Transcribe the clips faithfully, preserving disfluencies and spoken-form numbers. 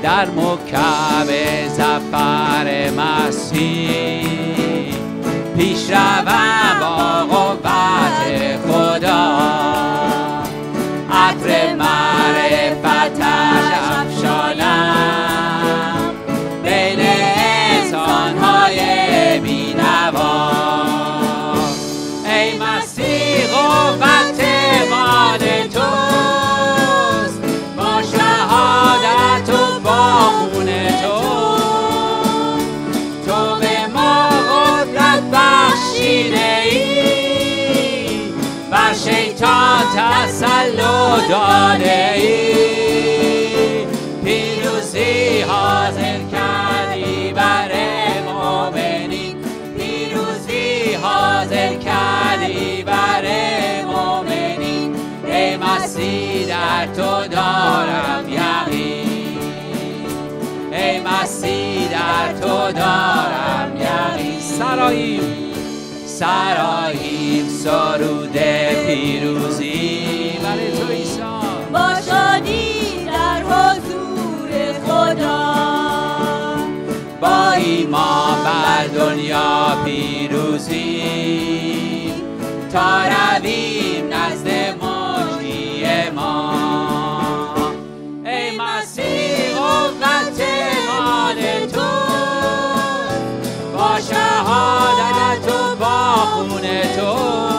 در مکعب ظفر مسیح پیش روم با قوت خدا عطر معرفتش افشانم بین انسان‌های بی‌نوا ای مسیح قوت مال توست با شهادت و با خون تو تو به ما قدرت بخشیده ای بر شیطان تسلط داده ای پیروزی حاضر کردی بر مؤمنین پیروزی حاضر کردی بر مؤمنین ای مسیح در تو دارم یقین ای مسیح در تو دارم یقین سراییم سراییم سرود پیروزی برای تو عیسی با شادی در حضور خدا با ایمان بر دنیا پیروزی تا رویم نزد مجری ما ای مسیح قوت مال تو با شهادت و با خون تو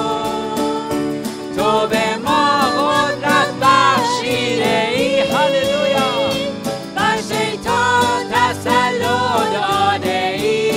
تو به ما قدرت بخشیده ای هللویا بر شیطان تسلط داده ای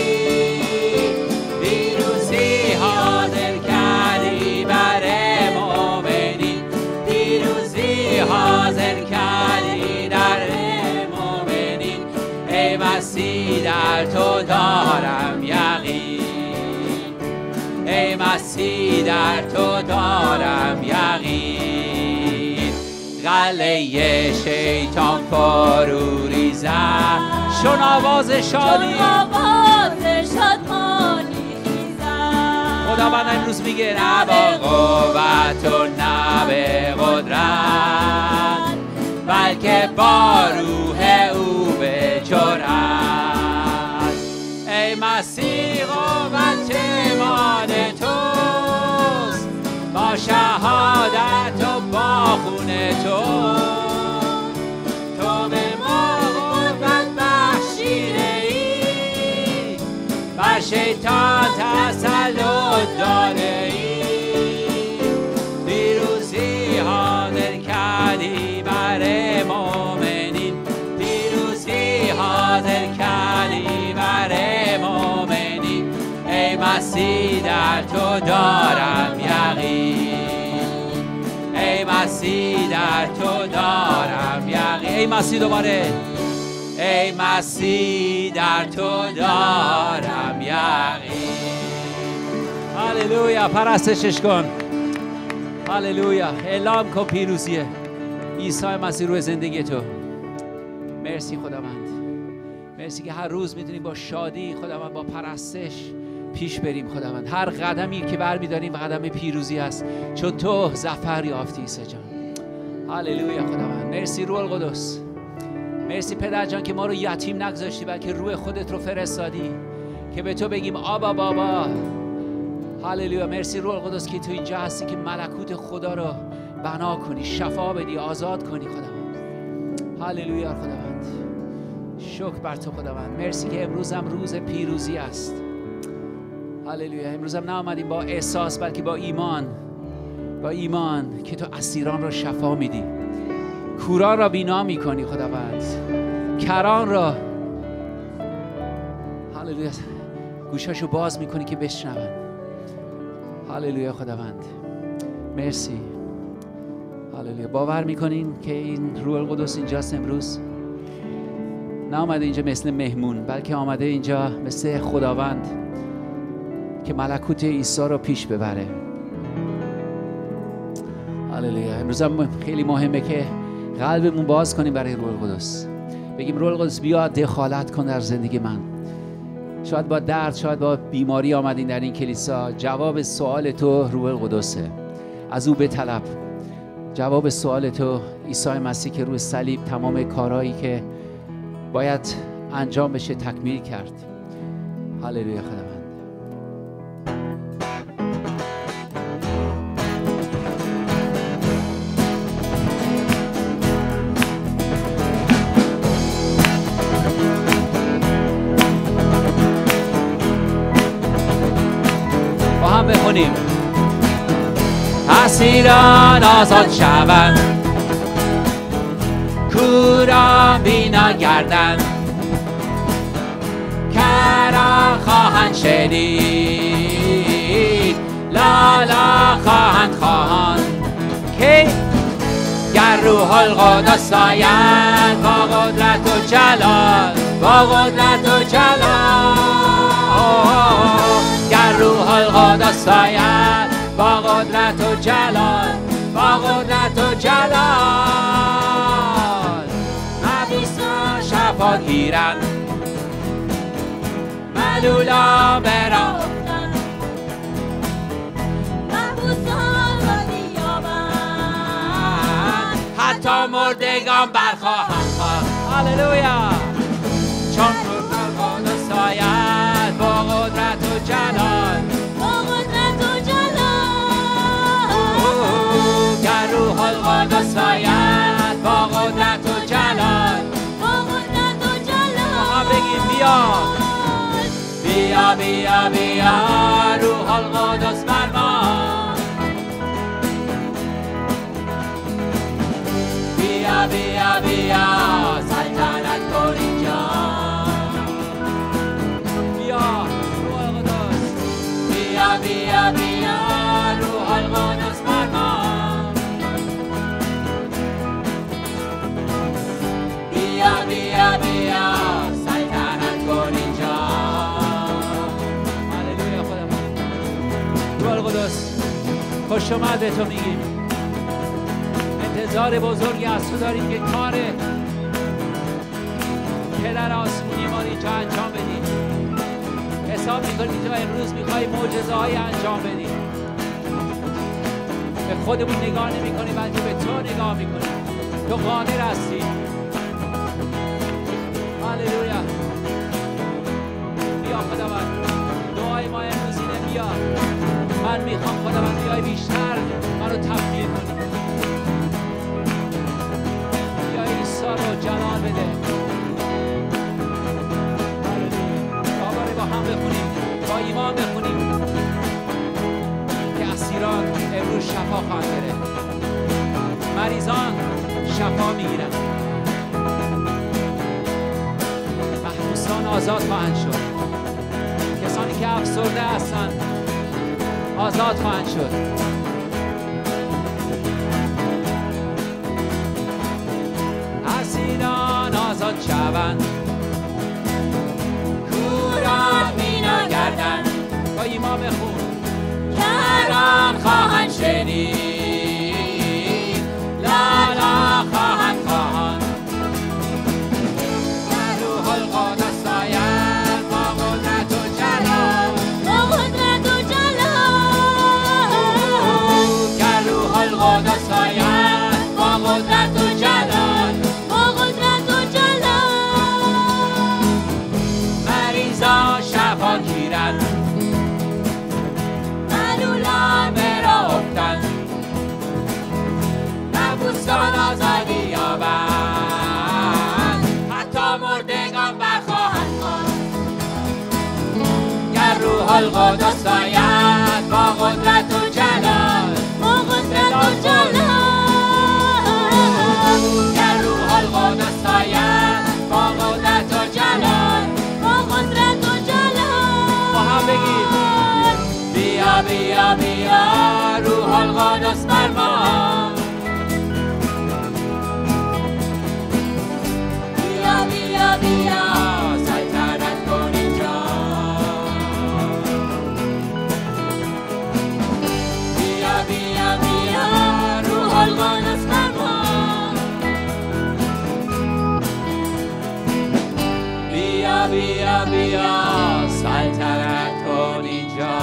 پیروزی حاضر کردی بر مؤمنین پیروزی حاضر کردی در مؤمنین ای مسیح در تو دارم یقین ای مسیح در تو دارم یقین قلعه شیطان فرو ریزد شن آواز شادی آواز شادمانی خیزد خداوند امروز میگه نه با قوت و نه به قدرت بلکه با روح او به جرأت ای مسیح قوت مال توست با شهادت و با خون تو تو به ما قوت بخشیده ای بر شیطان تسلط داده ای پیروزی حاضر کردی بر مؤمنین پیروزی حاضر کردی بر مؤمنین ای مسیح در تو دارم یقین ای مسیح در تو دارم یقین ای مسیح دوباره ای مسیح در تو دارم یقین هللویا پرستشش کن هللویا اعلام کن پیروزیه عیسی مسیح روی زندگی تو مرسی خداوند مرسی که هر روز میتونیم با شادی خداوند با پرستش پیش بریم خداوند هر قدمی که برمیداریم قدم پیروزی است چون تو ظفر یافتی عیسی جان هللویا خداوند مرسی روح القدس مرسی پدر جان که ما رو یتیم نگذاشتی بلکه روح خودت رو فرستادی که به تو بگیم آبا بابا هللویا مرسی روح القدس که تو اینجا هستی که ملکوت خدا رو بنا کنی شفا بدی آزاد کنی خداوند هللویا خداوند شکر بر تو خداوند مرسی که امروز هم روز پیروزی است هللویا امروز هم نه آمدیم با احساس بلکه با ایمان با ایمان که تو اسیران را شفا میدی کوران را بینا میکنی خداوند کران را هللویا گوشاشو باز میکنی که بشنون هللویا خداوند مرسی هللویا باور میکنین که این روح القدس اینجاست امروز نه آمده اینجا مثل مهمون بلکه آمده اینجا مثل خداوند که ملکوت عیسی رو پیش ببره هللویا امروز هم خیلی مهمه که قلبمون باز کنیم برای روح القدس بگیم روح القدس بیا دخالت کن در زندگی من شاید با درد شاید با بیماری آمدین در این کلیسا جواب سوال تو روح القدسه از او بطلب جواب سوال تو عیسی مسیح که روی صلیب تمام کارهایی که باید انجام بشه، تکمیل کرد. هللویا خداوند. با هم بخونیم. اسیران آزاد شوند، کوران بینا گردند، کران خواهند شنید، لالا خواهند خواهند که گر روح القدس آید با قدرت و جلال، با قدرت و جلال، گر روح القدس آید با قدرت و جلال، با قدرت و جلال، مبیسان شفا گیرند، ملولا برا محبوسان را بیابند، حتی مردگان برخواهند خواست. هللویا. چون روح القدس آید با قدرت و جلال، با قدرت و جلال، گر روح القدس آید با قدرت و جلال، با قدرت و جلال، ما بگیم بیا بیا بیا بیا روح القدس بر ما، بیا بیا بیا سلطنت کن اینجا، بیا روح القدس، بیا بیا بیا روح القدس بر ما، بیا بیا بیا سلطنت کن اینجا. هللویا خداوند. روح القدس خوش اومد به تو میگیم. انتظار بزرگی از تو داریم که کار پدر آسمونی ما اینجا انجام بدیم. حساب میکنیم تو امروز میخوای معجزه های انجام بدیم. به خودمون نگاه نمی کنیم بلکه به تو نگاه میکنیم. تو قادر هستی. هللویا. بیا خداوند. دعای ما امروز اینه بیا. من میخوام خداوند بیای بیشتر منو تبدیل کنی. بیا عیسی رو جلال بده. هللویا. با هم بخونیم. با ایمان بخونیم. که اسیران امروز شفا خواهند گرفت. مریضان شفا میگیرن. محبوسان آزاد خواهند شد. کسانی که افسرده هستند آزاد خواهند شد. اسیران آزاد شوند، کوران بینا گردند. با ایمان بخون. کران خواهند شنید، لالا خواهند خواهند. در روح القدس آید با قدرت و جلال، با قدرت و جلال، گر روح القدس آید با قدرت و جلال، با قدرت و جلال، مریضان شفا گیرند، ملولان به راه افتند، محبوسان آزادی یابند، حتی مردگان برخواهند خواست. گر روح القدس آید با قدرت و جلال، با قدرت و جلال، گر روح القدس آید با قدرت و جلال، با قدرت و جلال. با هم بگیم بیا بیا بیا روح القدس بر ما، بیا بیا بیا سلطنت کن اینجا، بیا بیا بیا روح القدس بر ما، بیا بیا بیا سلطنت کن اینجا.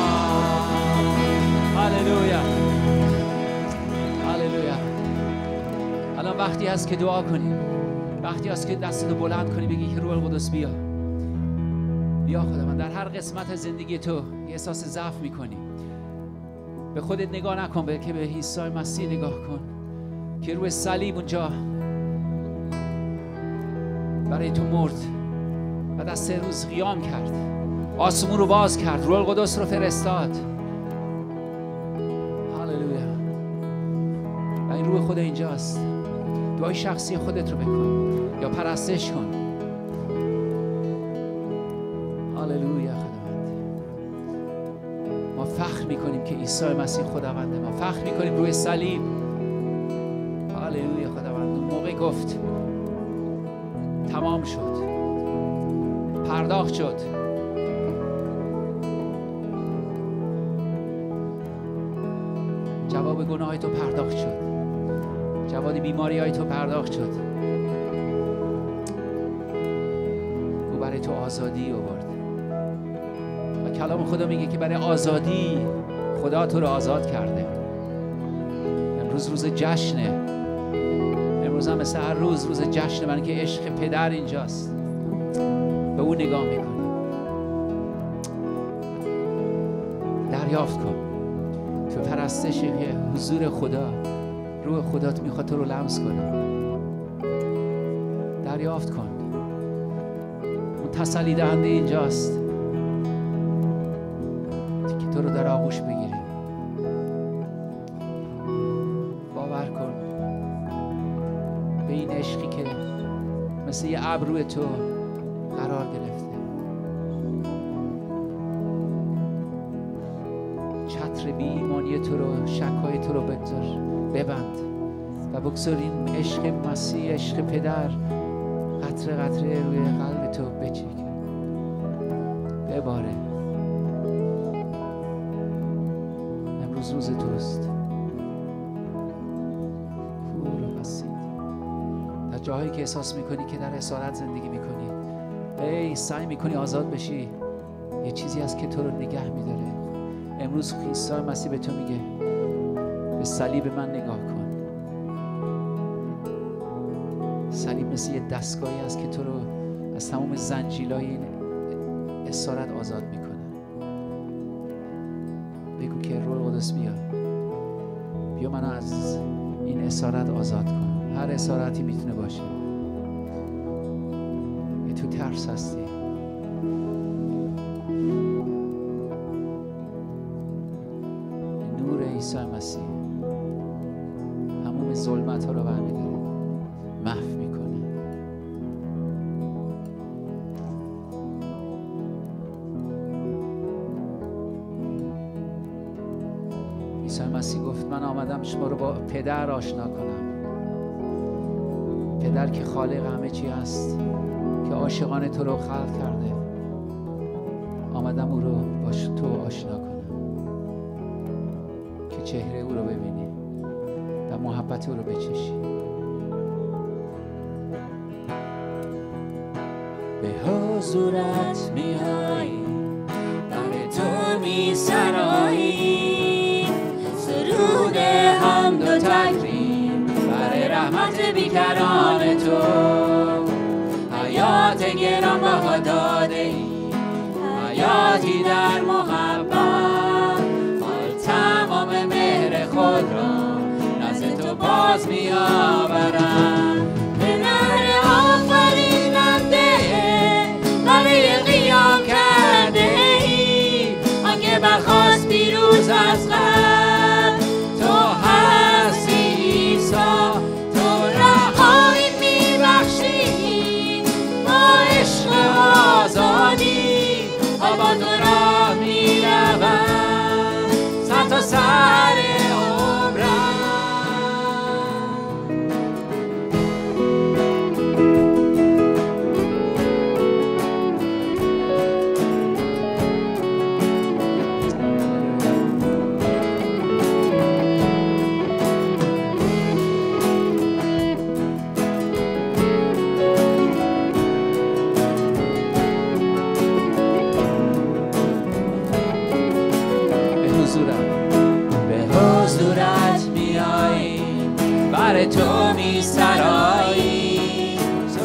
هللویا هللویا. الان وقتی هست که دعا کنیم. وقتی هست که دستتو بلند کنی بگی که روح القدس بیا بیا خداوند. در هر قسمت از زندگی تو احساس ضعف میکنی، به خودت نگاه نکن بلکه به عیسی مسیح نگاه کن که روی صلیب اونجا برای تو مرد و در سه روز قیام کرد، آسمون رو باز کرد، روح القدس رو فرستاد. هللویا. و این روح خدا اینجاست. دعای شخصی خودت رو بکن یا پرستش کن. هللویا. خداوند ما فخر میکنیم که عیسی مسیح خداونده. ما فخر میکنیم روی صلیب. هللویا. خداوند اون موقع گفت تمام شد، پرداخت شد. جواب گناه تو پرداخت شد، جواب بیماری های تو پرداخت شد. او برای تو آزادی آورد و کلام خدا میگه که برای آزادی خدا تو رو آزاد کرده. امروز روز جشنه، امروز هم مثل هر روز روز جشنه، برای که عشق پدر اینجاست. به او نگاه میکنی، دریافت کن تو پرستش حضور خدا. روح خدا میخواد تو رو لمس کنه. دریافت کن، اون تسلی دهنده اینجاست که تو رو در آغوش بگیره. باور کن به این عشقی که مثل یه ابر روی تو قرار گرفته. چتر بی ایمانی تو رو، شکای تو رو بگذار، ببند و بگذار این عشق مسیح، عشق پدر قطره قطره روی قلب تو بچکه، بباره. امروز روز توست. در جاهایی که احساس میکنی که در اسارت زندگی میکنی، ای سعی میکنی آزاد بشی، یه چیزی هست که تو رو نگه میداره. امروز عیسی مسیح به تو میگه به صلیب من نگاه کن. صلیب مثل یه دستگاهی است که تو رو از تمام زنجیرهای این اسارت آزاد میکنه. بگو که روح القدس بیا بیا منو از این اسارت آزاد کن. هر اسارتی میتونه باشه. یه تو ترس هستی، نور عیسی مسیح همون ظلمت ها رو برمی‌داره، محو میکنه. عیسی مسیح گفت من آمدم شما رو با پدر آشنا کنم. پدر که خالق همه چی هست، که عاشقان تو رو خلق کرده، آمدم او رو با تو آشنا کنم که چهره او رو ببینی و محبت او رو بچشی. به حضورت میایی، برای تو میسرایی، سرود حمد و تکریم برای رحمت بیکران تو. حیات گرانبها داده ای، حیاتی در محبت، حال تمام مهر خود را نزد تو باز میآورم. به نهر آفریننده برای قیام کرده ای، آنکه برخاست پیروز از قبل. تو هستی عیسی، تو رهایی میبخشی، با عشق آزادی ها با تو راه میروم سر تا سر عمرم. تو میسرایی،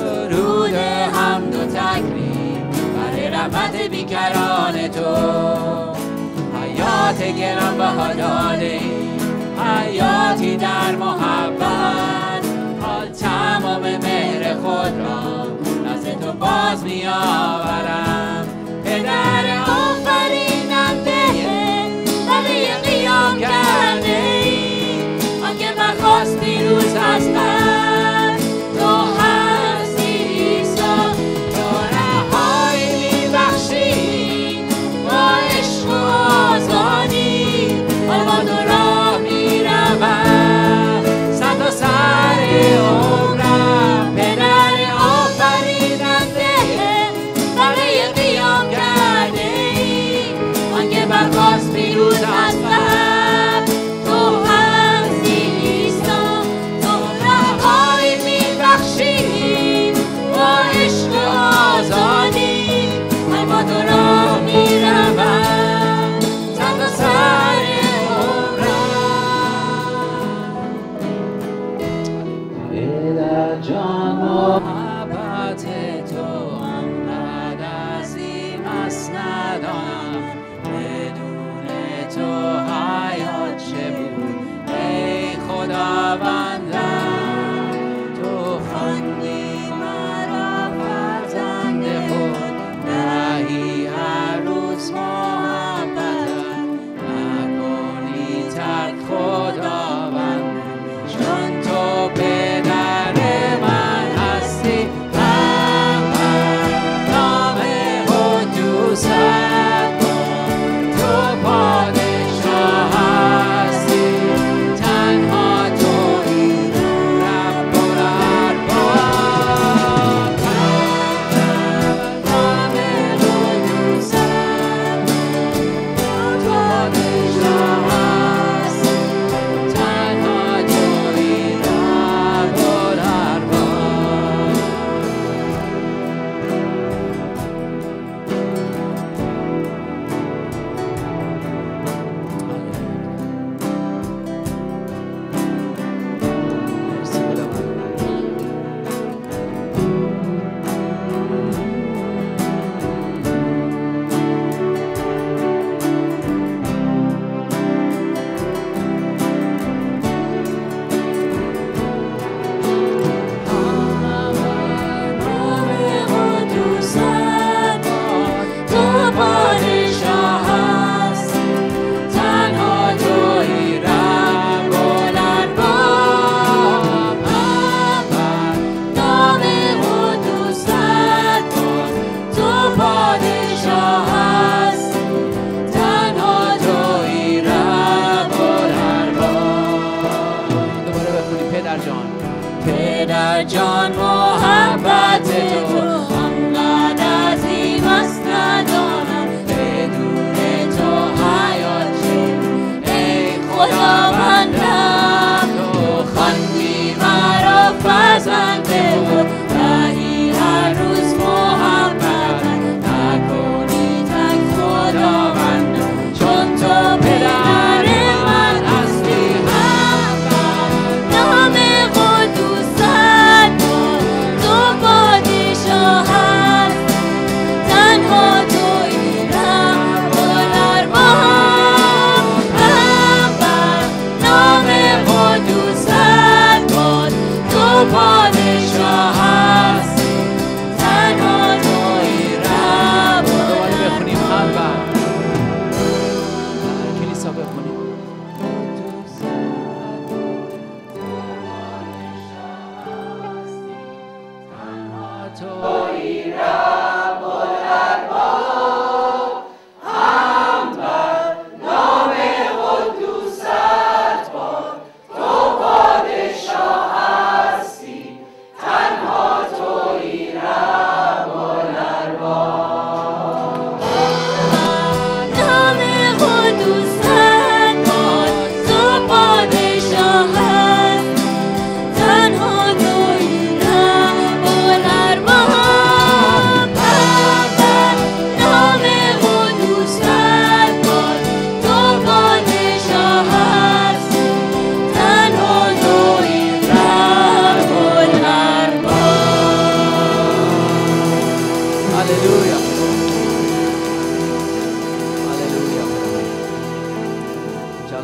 نگران تو، حیات گرانبها داده ای، حیاتی در محبت، حال تمام مهر خود را نزد تو باز می آورم. پدر آفریننده برای قیام کرده ای، آنکه برخاست دیروز از قبل، تو هستی عیسی، تو رهایی میبخشی با عشق و آزادی، حال با تو راه میروم صد تا سر عمرم. پدر آفریننده برای قیام کرده ای، آنکه برخاست پیروز از قبل، تو هستی عیسی، تو رهایی میبخشی با عشق و آزادی، من با تو راه میروم صد تا سر عمرم. پدر جان محبت تو آنقدر عظیم است ندانم، بدون تو حیات چه بود ای خداوندم. تو خواندی مرا فرزند خود، دهی هر روز محبتت، نکنی ترک خداوند، چون تو پدر من هستی. نام قدوست تو پادشاه هستی، تنها تویی رب الارباب. نام قدوست تو پادشاه هستی، تنها تویی رب الارباب. مرسی نام قدوست تو پادشاه هستی، تنها تویی رب الارباب. نام قدوست تو پادشاه هستی، تنها تویی رب الارباب. دوباره بخونیم. پدر جان پدر جان محبت تو آنقدر عظیم است ندانم، بدون تو حیات چه بود ای خداوندم. تو خواندی مرا فرزند خود، دهی هر روز محبت، نکنی تک خداوندم، چون تو پدر من هستی. نام قدوست تو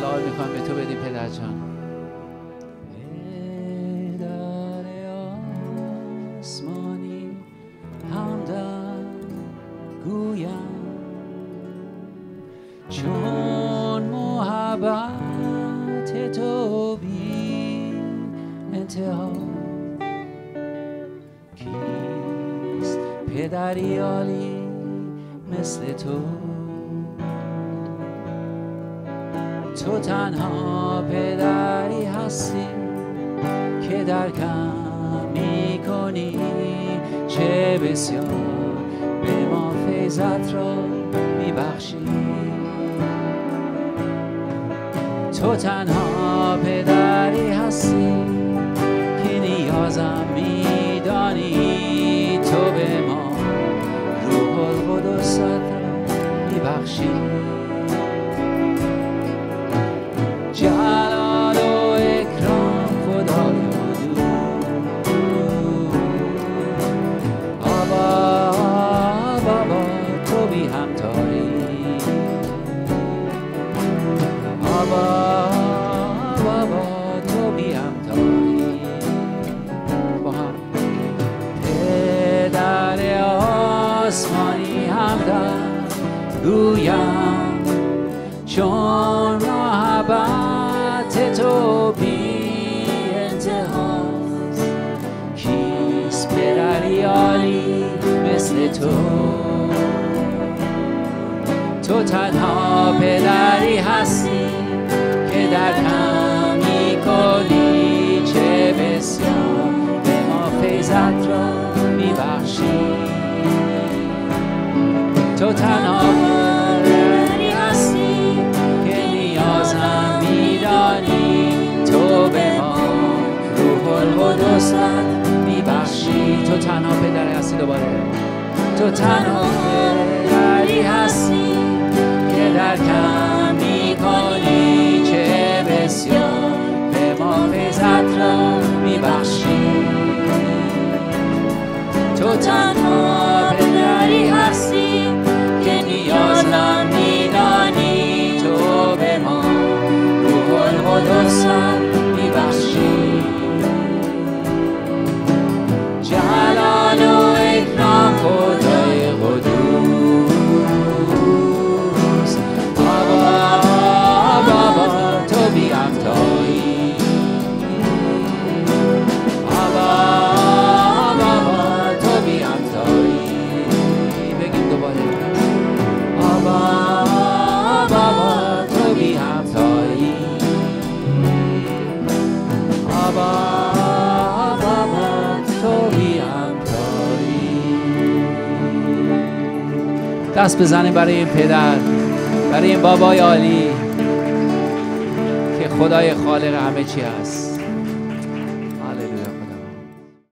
جلال میخوام به تو بدیم پدر جان. پدر آسمانی همدم گویم چون محبت تو بی انتها. کیست پدری عالی مثل تو؟ تو تنها پدری هستی که درکم میکنی، چه بسیار به ما فیضت را میبخشی. تو تنها پدری هستی که نیازم میدانی، تو به ما روح القدست را میبخشی. جلال و اکرام خدای دو، آبا بابا تو بی همتایی، آبا بابا تو بی همتایی. با هم پدر آسمانی همدم گویم چون محبت تو بی انتهاست. کیست پدری عالی مثل تو؟ تو تنها پدری هستی که درکم میکنی، چه بسیار به ما فیضت را میبخشی. تو تنها پدری هستی که نیازم میدانی، تو به ما روح القدست میبخشی. تو تنها پدری هستی، دوباره تو تنها پدری هستی که درکم میکنی، چه بسیار به ما فیضت را میبخشی. تو تنها پدری هستی که نیازم میدانی، تو به ما روح القدست میبخشی. جلال و اکرام خدای قدوس، بابا بابا تو بی همتایی، بابا بابا تو بی همتایی. بگیم دوباره بابا بابا تو بی همتایی، بابا بابا تو بی همتایی. دست بزنیم برای این پدر، برای این بابای عالی که خدای خالق همه چی هست.